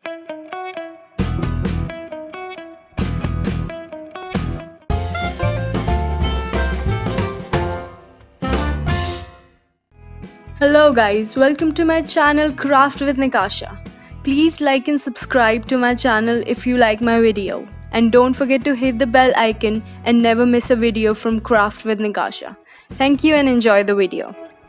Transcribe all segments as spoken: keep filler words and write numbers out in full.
Hello guys, welcome to my channel Craft with Nikasha. Please like and subscribe to my channel if you like my video. And don't forget to hit the bell icon and never miss a video from Craft with Nikasha. Thank you and enjoy the video.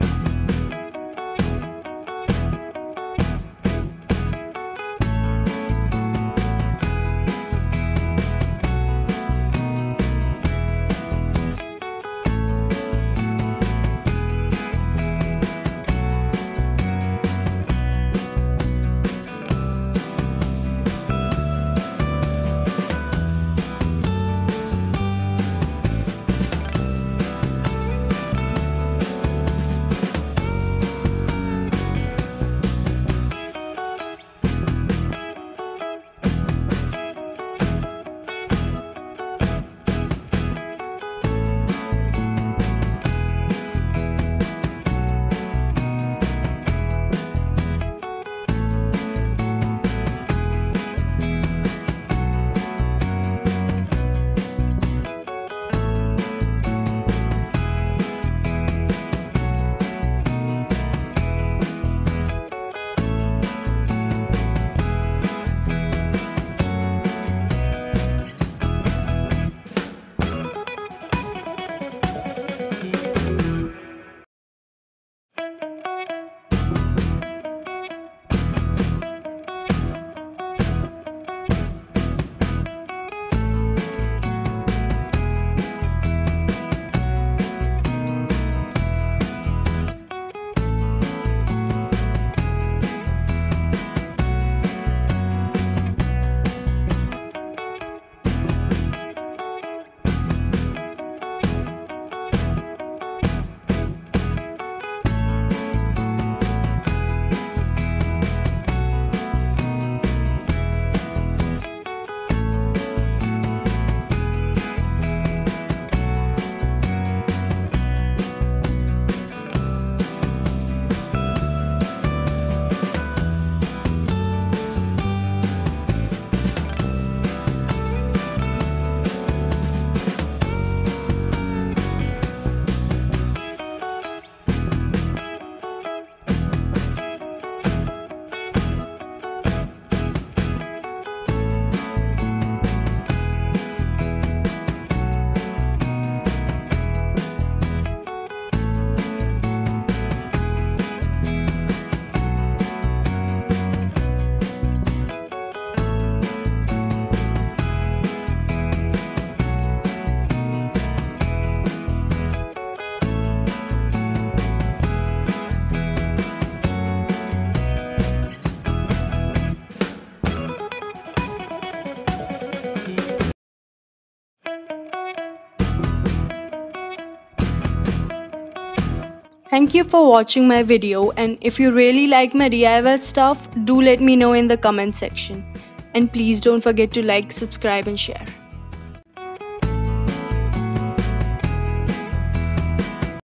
Thank you for watching my video, and if you really like my D I Y stuff, do let me know in the comment section. And please don't forget to like, subscribe and share.